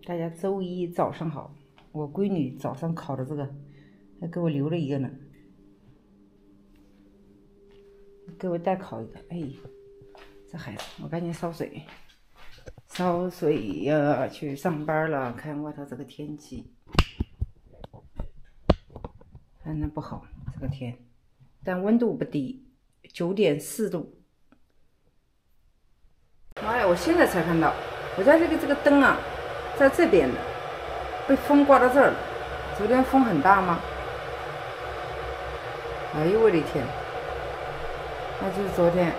大家周一早上好，我闺女早上烤的这个，还给我留了一个呢，给我代烤一个。哎，这孩子，我赶紧烧水，烧水呀，去上班了。看外头这个天气，反正不好，这个天，但温度不低，9.4度。妈呀！我现在才看到，我家这个灯啊，在这边的，被风刮到这儿了。昨天风很大吗？哎呦我的天！那就是昨天，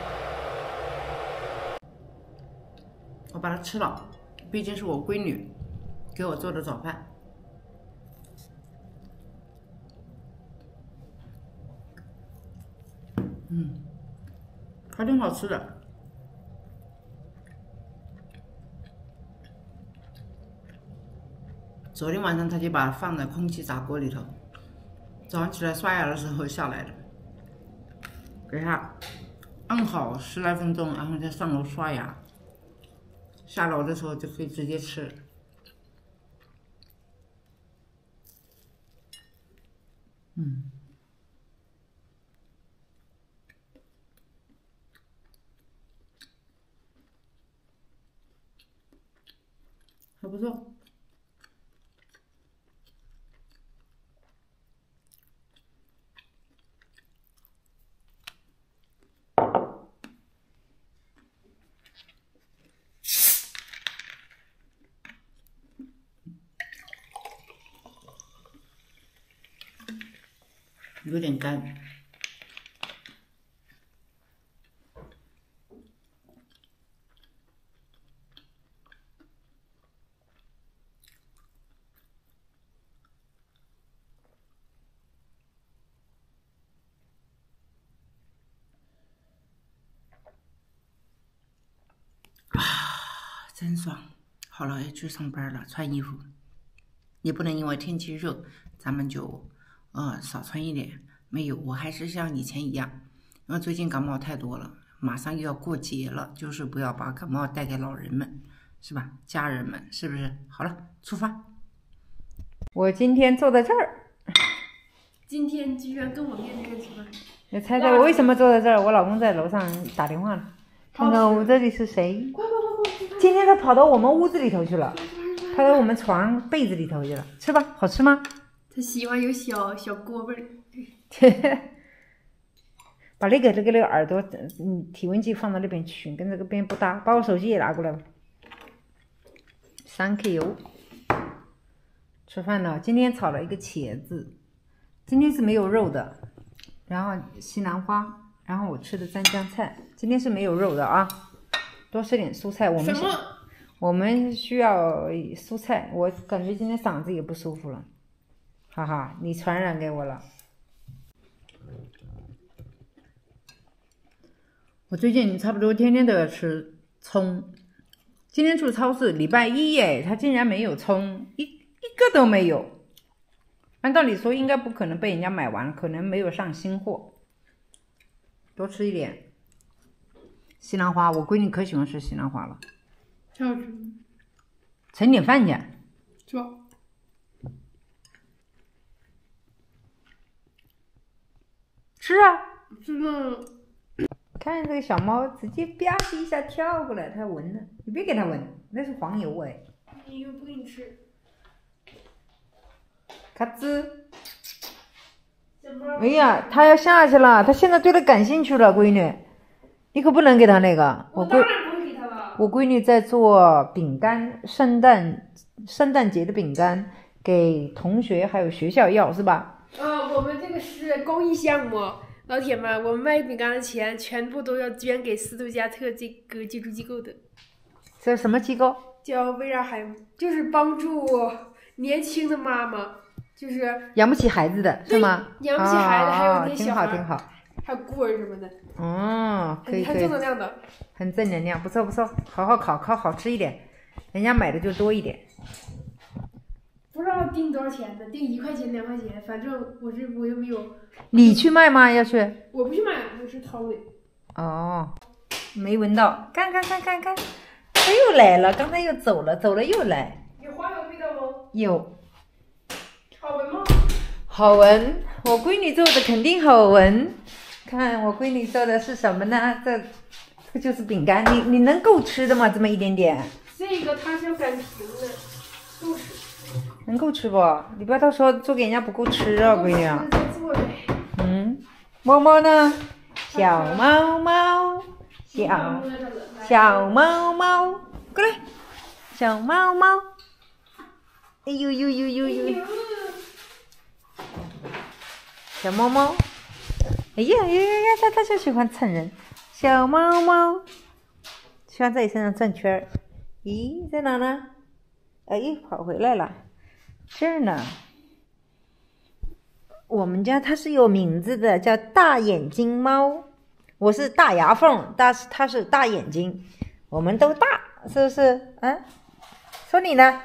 我把它吃了，毕竟是我闺女给我做的早饭。还挺好吃的。昨天晚上他就把它放在空气炸锅里头，早上起来刷牙的时候下来的，给他按好10来分钟，然后再上楼刷牙，下楼的时候就可以直接吃。还不错。有点干。真爽！好了，要去上班了，穿衣服。也不能因为天气热，咱们就少穿一点。没有，我还是像以前一样，因为最近感冒太多了，马上又要过节了，就是不要把感冒带给老人们，是吧？家人们，是不是？好了，出发。我今天坐在这儿， 今天居然跟我面对面吃饭。 你猜猜我为什么坐在这儿？我老公在楼上打电话了，看看我这里是谁。 快！ 今天他跑到我们屋子里头去了，跑到我们床被子里头去了。吃吧，好吃吗？ 他喜欢有小锅味儿。 把那个耳朵体温计放到那边去，跟这个边不搭。把我手机也拿过来吧。Thank you。吃饭了，今天炒了一个茄子，今天是没有肉的，然后西兰花，然后我吃的蘸酱菜，今天是没有肉的啊。多吃点蔬菜，我们需要蔬菜。我感觉今天嗓子也不舒服了，哈哈，你传染给我了。我最近差不多天天都要吃葱。今天去超市，礼拜一耶，他竟然没有葱，一个都没有。按道理说应该不可能被人家买完，可能没有上新货。多吃一点。西兰花，我闺女可喜欢吃西兰花了。 挺好吃。 盛点饭去。 是吧？ 吃啊！ 是的。 看这个小猫直接吧唧一下跳过来，它闻了，你别给它闻，那是黄油哎。 你又不给你吃。 咔吱。哎呀，它要下去了，它现在对它感兴趣了，闺女。你可不能给他那个， 我当然不会给他了。 我闺女在做饼干，圣诞节的饼干，给同学还有学校要，是吧？ 我们这个是公益项目，老铁们，我们卖饼干的钱全部都要捐给斯图加特这个救助机构的。 这是什么机构？ 叫威尔海姆，就是帮助年轻的妈妈，就是养不起孩子的是吗？ 养不起孩子，还有那些小孩， 挺好。 还有孤儿什么的。 可以， 很正能量的， 很正能量，不错，好好烤好吃一点，人家买的就多一点。 不知道订多少钱呢？订1块钱2块钱，反正我又没有。 你去卖吗？要去？ 我不去卖，我是掏的。 哦，没闻到，看，他又来了，刚才又走了又来。 有花有有。 好闻吗？ 好闻，我闺女做的肯定好闻。看我闺女做的是什么呢？这就是饼干，你能够吃的吗？这么一点点， 这个它是要擀平的，够吃。 能够吃不？你不要到时候做给人家不够吃啊，闺女啊。 再做呗。 猫猫呢？小猫猫，小猫猫，过来，小猫猫。哎呦呦呦呦呦！小猫猫，哎呀呀呀呀，它就喜欢蹭人。小猫猫喜欢在你身上转圈儿。咦，在哪呢？哎，跑回来了，这儿呢。我们家它是有名字的，叫大眼睛猫。我是大牙缝，它是大眼睛，我们都大，是不是？说你呢？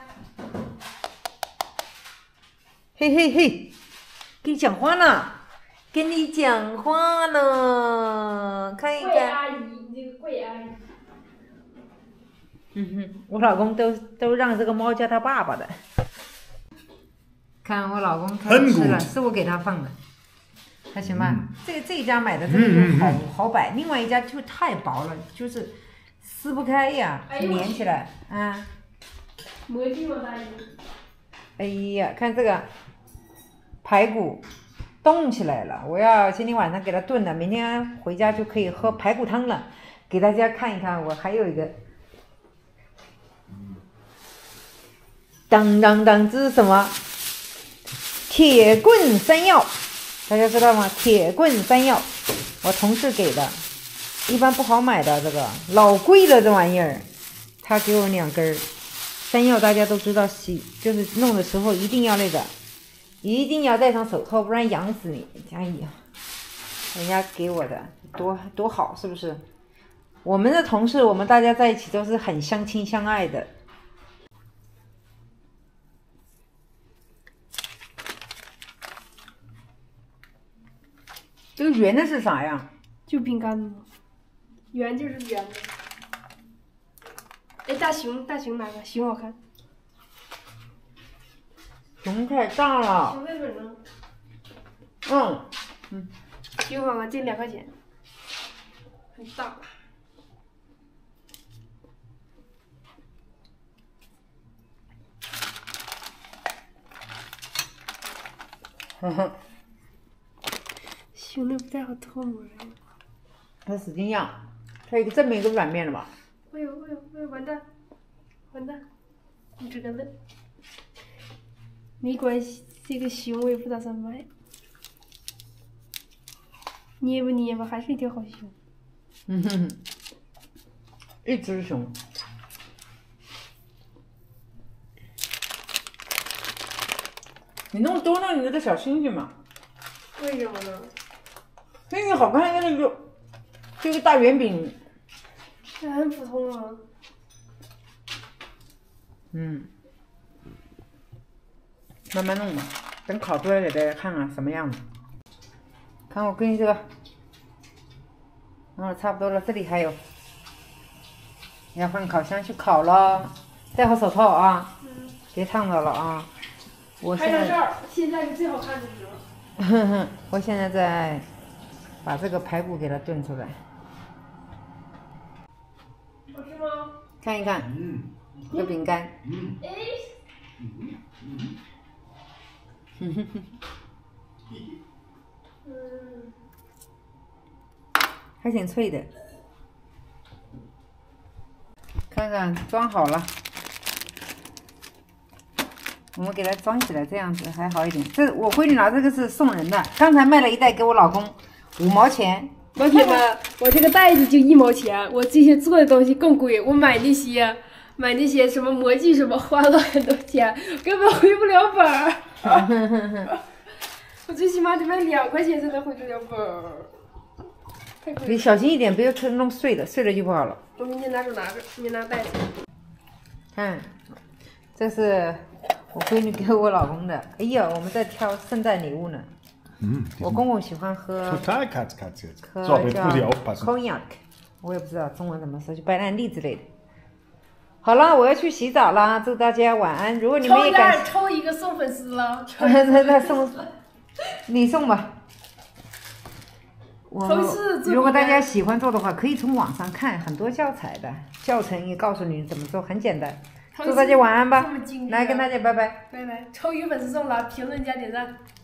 嘿嘿嘿，跟你讲话呢，跟你讲话呢，看一怪看。 阿姨，你这个怪阿姨。 我老公都让这个猫叫他爸爸的。看我老公开始吃了，是我给他放的，还行吧？这一家买的这个就好摆，另外一家就太薄了，就是撕不开呀，连起来啊。 魔镜吗，大姨？ 哎呀，看这个排骨冻起来了，我要今天晚上给它炖了，明天回家就可以喝排骨汤了。给大家看一看，我还有一个，当当当，这是什么？铁棍山药，大家知道吗？铁棍山药，我同事给的，一般不好买的，这个老贵了，这玩意儿，他给我2根儿。山药大家都知道就是弄的时候一定要那个，一定要戴上手套，不然痒死你。哎呀，人家给我的多好，是不是？我们的同事，我们大家在一起都是很相亲相爱的。这个圆的是啥呀？ 就饼干吗？圆就是圆的。哎，大熊哪个？熊好看。 熊太大了。 熊在哪呢？熊好看，这2块钱，很大。熊的不太好脱模呀。 它使劲压，它有个正面一个软面的吧？ 哎呦，完蛋，你这个人，没关系，这个熊我也不打算卖，捏吧捏吧，还是一条好熊。 一只熊。你弄多了，你那个小星星嘛？ 为什么呢？ 星星好看，那个就个大圆饼。 这很普通啊。 慢慢弄吧，等烤出来给大家看看什么样子。看我闺女这个，差不多了，这里还有，要放烤箱去烤了，戴好手套啊，别烫到了啊。我现在拍张照，现在是最好看的时候。 我现在在把这个排骨给它炖出来， 好吃吗？ 看一看，这个饼干，还挺脆的。看看装好了，我们给它装起来，这样子还好一点。这我闺女拿这个是送人的，刚才卖了一袋给我老公，5毛钱。 老铁们，我这个袋子就1毛钱，我这些做的东西更贵，我买那些什么魔镜什么花了很多钱，根本回不了本儿。我最起码得卖2块钱才能回得了本儿。 你小心一点，不要弄碎了，碎了就不好了。 我明天拿着，明天拿袋子。 看，这是我闺女给我老公的。哎呀，我们在挑圣诞礼物呢。我公公喜欢喝 Total Katz jetzt. 喝 So, aber jetzt 叫 muss ich aufpassen. cognac，我也不知道中文怎么说，就白兰地之类的。 好了，我要去洗澡了，祝大家晚安。如果你们也感抽一个送粉丝了， 那送你送吧。如果大家喜欢做的话，可以从网上看很多教材的，教程也告诉你怎么做，很简单。祝大家晚安吧，来跟大家拜拜。 拜拜，抽一个粉丝送了，评论加点赞。